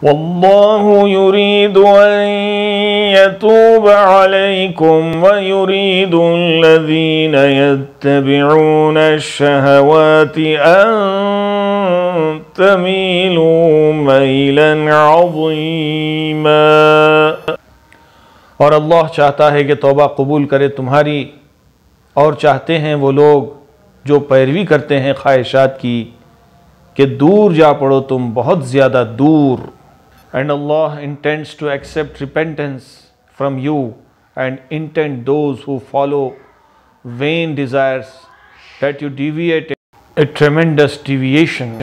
वल्लाहु युरीदु अन यतूब अलैकुम व युरीदु अल्लज़ीना यत्तबिऊना अश-शहवाति अन तमीलू मैलन अज़ीमा। और अल्लाह चाहता है कि तौबा कबूल करे तुम्हारी, और चाहते हैं वो लोग जो पैरवी करते हैं ख्वाहिशात की कि दूर जा पड़ो तुम, बहुत ज़्यादा दूर। And Allah intends to accept repentance from you and intend those who follow vain desires that you deviate a tremendous deviation